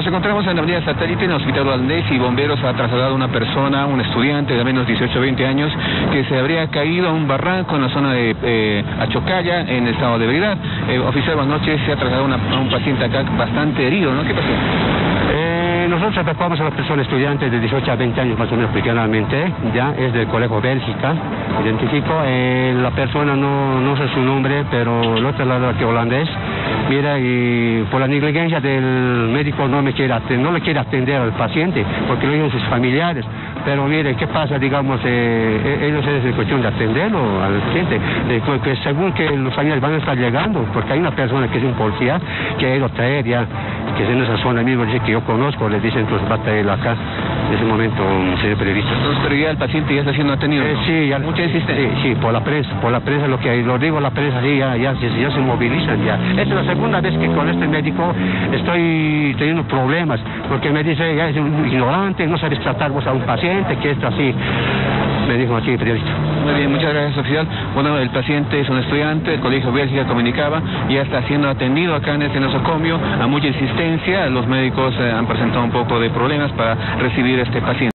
encontramos en la avenida Satélite, en el Hospital Holandés, y bomberos ha trasladado a una persona, un estudiante de al menos 18 o 20 años, que se habría caído a un barranco en la zona de Achocalla, en el estado de ebriedad. Oficial, buenas noches. Se ha trasladado a un paciente acá bastante herido, ¿no? ¿Qué pasó? Nosotros evacuamos a la persona estudiante de 18 a 20 años más o menos aproximadamente, ya es del Colegio Bélgica, identifico, la persona no sé su nombre, pero lo he trasladado aquí a Holandés. Mira, y por la negligencia del médico no le quiere atender al paciente, porque lo dicen sus familiares. Pero mire, ¿qué pasa? Digamos, ellos es cuestión de atenderlo al paciente, que según que los familiares van a estar llegando, porque hay una persona que es un policía que ha ido a traer ya, que es en esa zona mismo, dice que yo conozco, le dicen, pues va a traerlo acá. En ese momento, señor periodista. Entonces, pero ya el paciente ya está siendo atendido, ¿no? Sí, ya. ¿Mucha insistencia? Sí, por la prensa, lo digo, la prensa, sí, ya se movilizan ya. Esta es la segunda vez que con este médico estoy teniendo problemas, porque me dice, ya es un ignorante, no sabes tratar vos a un paciente, que esto así, me dijo aquí el periodista. Muy bien, muchas gracias, oficial. Bueno, el paciente es un estudiante del Colegio Bélgica, comunicaba, ya está siendo atendido acá en este nosocomio. A mucha insistencia, los médicos han presentado un poco de problemas para recibir este paciente.